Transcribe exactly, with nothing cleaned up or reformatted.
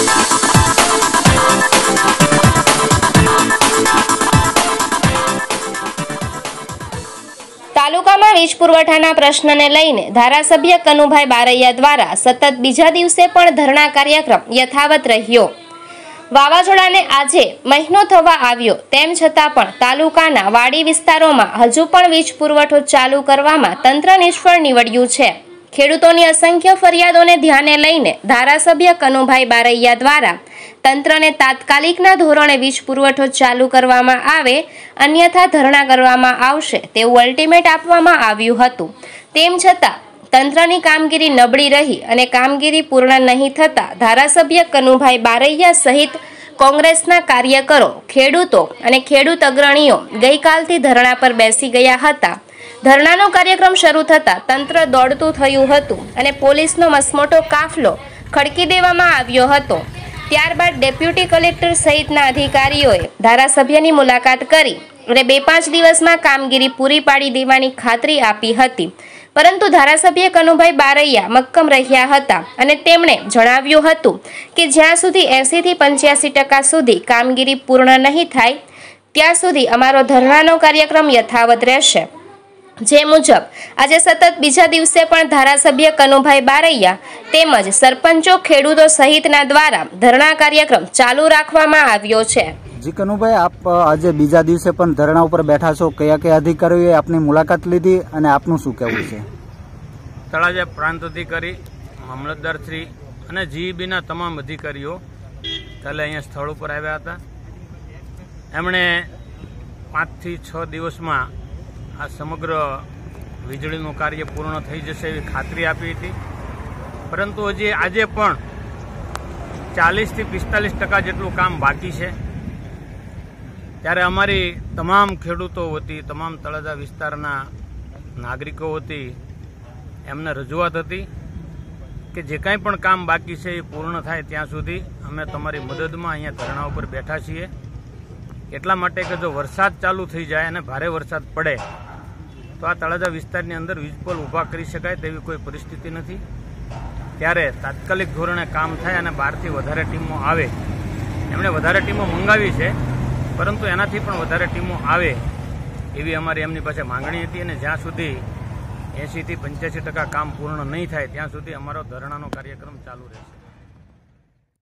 તાલુકામાં વીજ પુરવઠાના પ્રશ્નને લઈને ધારાસભ્ય કનુભાઈ બારૈયા દ્વારા સતત બીજા દિવસે પણ ધરણા કાર્યક્રમ યથાવત રહ્યો। વાવાઝોડાને આજે મહિનો થવા આવ્યો તેમ છતાં પણ તાલુકાના વાડી વિસ્તારોમાં હજુ પણ વીજ પુરવઠો ચાલુ કરવામાં તંત્ર નિષ્ફળ નીવડ્યું છે। ખેડૂતોની અસંખ્ય ફરિયાદોને ધ્યાને લઈને ધારાસભ્ય કનુભાઈ બારૈયા દ્વારા તંત્રને તાત્કાલિકના ધોરણે વીજ પુરવઠો ચાલુ કરવામાં આવે, અન્યથા ધરણા કરવામાં આવશે તેવું અલ્ટિમેટ આપવામાં આવ્યું હતું। તેમ છતાં તંત્રની કામગીરી નબળી રહી અને કામગીરી પૂર્ણ નહીં થતા ધારાસભ્ય કનુભાઈ બારૈયા સહિત કોંગ્રેસના કાર્યકરો, ખેડૂતો અને ખેડૂત અગ્રણીઓ ગઈકાલથી ધરણા પર બેસી ગયા હતા। ધરણાનો કાર્યક્રમ શરૂ થતાં તંત્ર દોડતું થયું હતું અને પોલીસનો મસમોટો કાફલો ખડકી દેવામાં આવ્યો હતો। ત્યારબાદ ડેપ્યુટી કલેક્ટર સહિતના અધિકારીઓએ ધારાસભ્યની મુલાકાત કરી અને બે પાંચ દિવસમાં કામગીરી પૂરી પાડી દેવાની ખાતરી આપી હતી, પરંતુ ધારાસભ્ય કનુભાઈ બારૈયા મક્કમ રહ્યા હતા અને તેમણે જણાવ્યું હતું કે જ્યાં સુધી એંસી થી પંચ્યાસી ટકા સુધી કામગીરી પૂર્ણ નહીં થાય ત્યાં સુધી અમારો ધરણાનો કાર્યક્રમ યથાવત રહેશે। જે મુજબ આજે સતત બીજા દિવસે પણ ધારાસભ્ય કનુભાઈ બારૈયા તેમજ સરપંચો, ખેડૂતો સહિતના દ્વારા ધરણા કાર્યક્રમ ચાલુ રાખવામાં આવ્યો છે। જી કનુભાઈ, આપ આજે બીજા દિવસે પણ ધરણા ઉપર બેઠા છો, કયા કયા અધિકારીઓએ આપની મુલાકાત લીધી અને આપનું શું કહેવું છે? તળાજા પ્રાંત અધિકારી, મામલતદાર શ્રી અને જીઈબીના તમામ અધિકારીઓ કાલે અહીંયા સ્થળ ઉપર આવ્યા હતા। એમણે પાંચથી છ દિવસમાં આ સમગ્ર વીજળીનું કાર્ય પૂર્ણ થઈ જશે એવી ખાતરી આપી હતી, પરંતુ હજી આજે પણ ચાલીસથી પિસ્તાલીસ ટકા જેટલું કામ બાકી છે। ત્યારે અમારી તમામ ખેડૂતો વતી, તમામ તળાજા વિસ્તારના નાગરિકો વતી એમને રજૂઆત હતી કે જે કાંઈ પણ કામ બાકી છે એ પૂર્ણ થાય ત્યાં સુધી અમે તમારી મદદમાં અહીંયા ધરણા ઉપર બેઠા છીએ। એટલા માટે કે જો વરસાદ ચાલુ થઈ જાય અને ભારે વરસાદ પડે તો આ તળાજા વિસ્તારની અંદર વીજપોલ ઊભા કરી શકાય તેવી કોઈ પરિસ્થિતિ નથી। ત્યારે તાત્કાલિક ધોરણે કામ થાય અને બહારથી વધારે ટીમો આવે, એમણે વધારે ટીમો મંગાવી છે, પરંતુ એનાથી પણ વધારે ટીમો આવે એવી અમારી એમની પાસે માંગણી હતી અને જ્યાં સુધી એંસી થી પંચ્યાસી ટકા કામ પૂર્ણ નહીં થાય ત્યાં સુધી અમારો ધરણાનો કાર્યક્રમ ચાલુ રહેશે।